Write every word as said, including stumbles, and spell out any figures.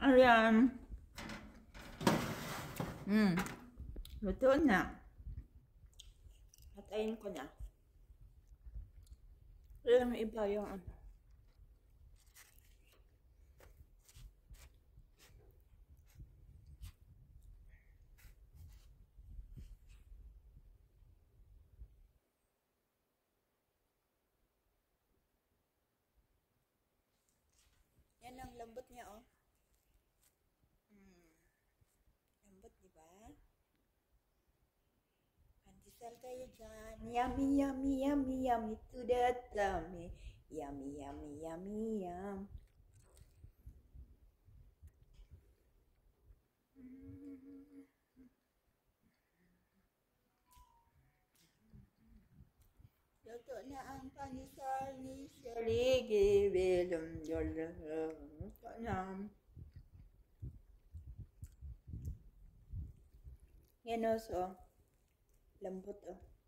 Ayan. Hmm. Luto na. Patayin ko na. Yung iba yung ano. Yan ang lambot niya, oh. Hmm. Lambot, di ba? Pandesal kayo dyan. Yummy, yummy, yummy, yummy to that tummy. Yummy, yummy, yummy, yum. Luto na ang pandesal ni Shelly. Luto na. Yan, oh, so. Lambot, oh.